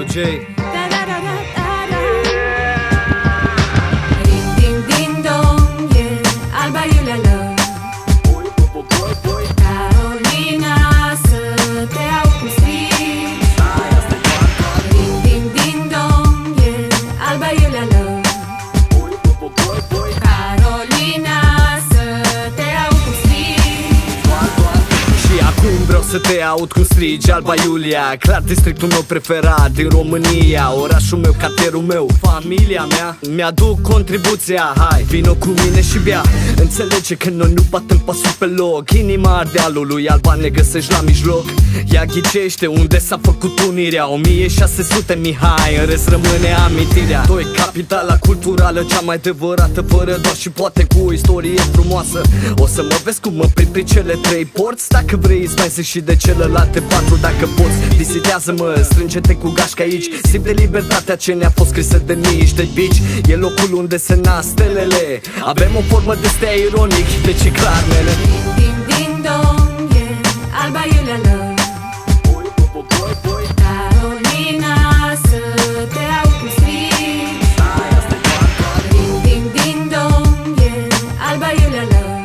J. Ding ding dong, yeah, Alba Iulia Love. Carolina, să te aud cum strigi. Ding ding ding dong, yeah, Alba Iulia Love. Carolina, să te aud cum strigi. Și acum vreau să te aud cum strigi, Alba Iulia. Clar districtul meu preferat din România, orașul meu, cartierul meu, familia mea. Mi-aduc contribuția, hai, vino cu mine și bea. Înțelege că noi nu batem pasul pe loc. Inima Ardealului, Alba, ne găsești la mijloc. Ea ghicește unde s-a făcut unirea. 1600 Mihai, în rest rămâne amintirea. Doi, capitala culturală, cea mai adevărată, fără doar și poate cu o istorie frumoasă. O să mă vezi cum mă prind prin cele 3 porți. Dacă vrei îți mai zic și de celelalte 4 dacă poți. Vizitează-mă, strânge-te cu gașca aici. Simte libertatea ce ne-a fost scrisă de mici, de bici. E locul unde se nasc stelele. Avem o formă de stea ironic, deci e clar, nene. Ding ding dong, yeah, Alba Iulia Love. Carolina, să te aud cum strigi. Ding ding ding dong, yeah, Alba Iulia Love.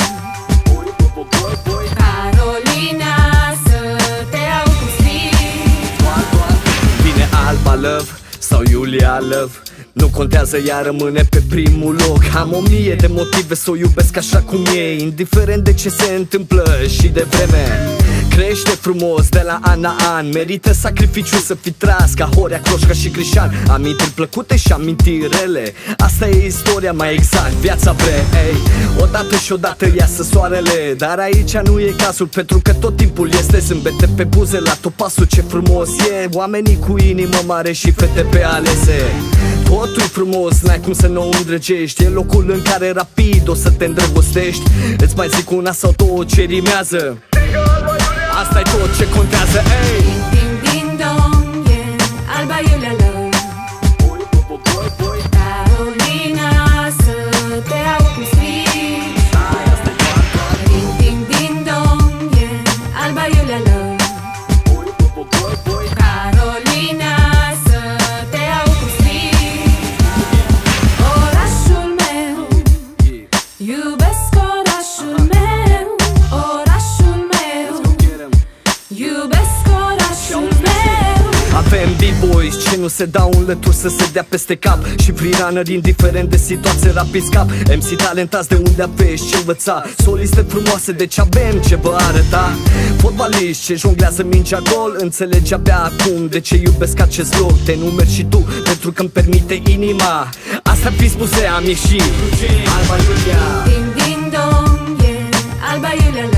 Carolina, să te aud cum strigi. Vine Alba Love sau Iulia Love, nu contează, ea rămâne pe primul loc. Am 1000 de motive să o iubesc așa cum e, indiferent de ce se întâmplă și de vreme. Crește frumos de la an la an, merită sacrificiu să fii tras ca Horea, Cloșca și Crișan. Amintiri plăcute și amintiri rele, asta e istoria, mai exact, viața vrei. Odată și odată iasă soarele, dar aici nu e cazul, pentru că tot timpul este zâmbete pe buze la topasul. Ce frumos e, oamenii cu inimă mare și fete pe alese. Totul e frumos, n-ai cum să nu o îndrăgești. E locul în care rapid o să te îndrăgostești. Îți mai zic una sau două ce rimează, asta e tot ce contează, ei. Ding ding dong, yeah, Alba Iulia Love. Carolina, să te aud cum strigi. Ding ding ding dong, yeah, Alba Iulia Love. Carolina, să te aud cum strigi. Orașul meu, iubesc orașul meu. Orașul meu, iubesc orașul meu. Avem b-boys ce nu se dau în lături să se dea peste cap, și freerunner indiferent de situație rapid scap. MC talentați de unde aveți ce învăța, soliste frumoase deci avem ce vă arăta. Fotbaliști ce jonglează mingea gol, înțelegi abia acum de ce iubesc acest loc. Te numeri și tu pentru că îmi permite inima, asta fi spuse, am ieșit. Alba Iulia. Ding ding dong, yeah, Alba Iulia Love.